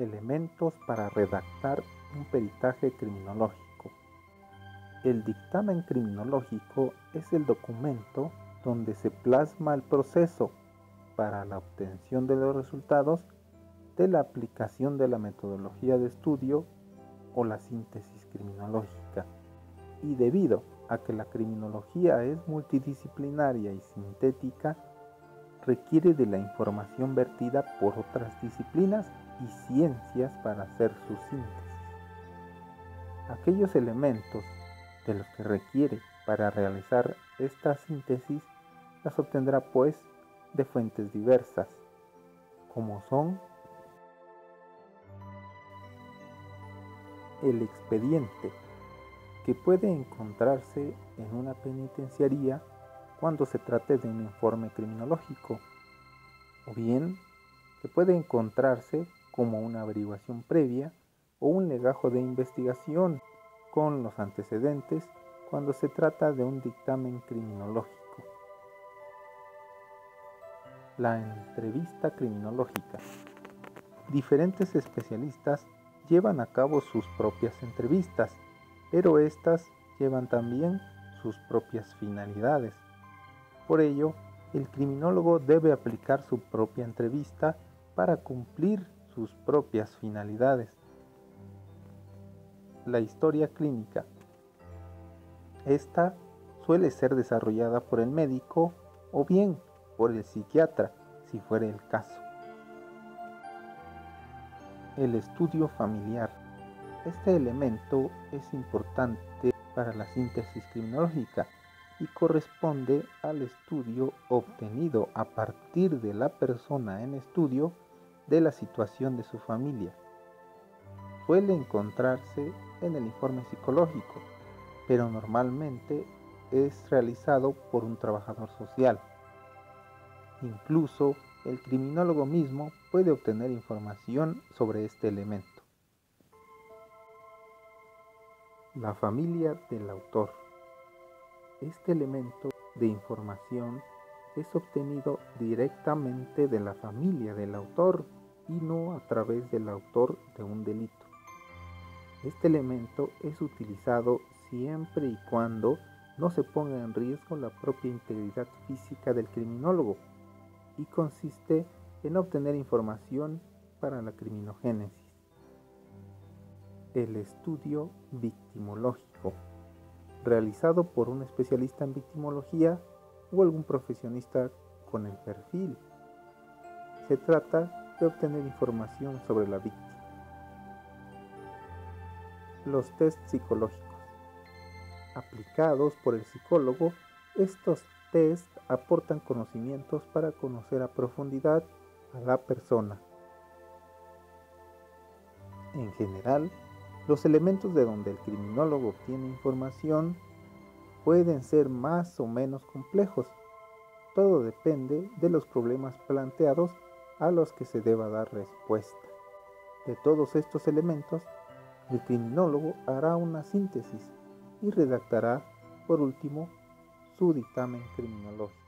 Elementos para redactar un peritaje criminológico. El dictamen criminológico es el documento donde se plasma el proceso para la obtención de los resultados de la aplicación de la metodología de estudio o la síntesis criminológica. Y debido a que la criminología es multidisciplinaria y sintética, requiere de la información vertida por otras disciplinas y ciencias para hacer su síntesis. Aquellos elementos de los que requiere para realizar esta síntesis las obtendrá pues de fuentes diversas, como son el expediente, que puede encontrarse en una penitenciaría cuando se trate de un informe criminológico, o bien que puede encontrarse como una averiguación previa o un legajo de investigación con los antecedentes cuando se trata de un dictamen criminológico. La entrevista criminológica. Diferentes especialistas llevan a cabo sus propias entrevistas, pero estas llevan también sus propias finalidades. Por ello, el criminólogo debe aplicar su propia entrevista para cumplir sus propias finalidades. La historia clínica. Esta suele ser desarrollada por el médico o bien por el psiquiatra, si fuera el caso. El estudio familiar. Este elemento es importante para la síntesis criminológica y corresponde al estudio obtenido a partir de la persona en estudio de la situación de su familia. Suele encontrarse en el informe psicológico, pero normalmente es realizado por un trabajador social. Incluso el criminólogo mismo puede obtener información sobre este elemento. La familia del autor. Este elemento de información es obtenido directamente de la familia del autor y no a través del autor de un delito. Este elemento es utilizado siempre y cuando no se ponga en riesgo la propia integridad física del criminólogo y consiste en obtener información para la criminogénesis. El estudio victimológico, realizado por un especialista en victimología o algún profesionista con el perfil. Se trata de obtener información sobre la víctima. Los test psicológicos. Aplicados por el psicólogo, estos test aportan conocimientos para conocer a profundidad a la persona. En general, los elementos de donde el criminólogo obtiene información pueden ser más o menos complejos. Todo depende de los problemas planteados a los que se deba dar respuesta. De todos estos elementos, el criminólogo hará una síntesis y redactará, por último, su dictamen criminológico.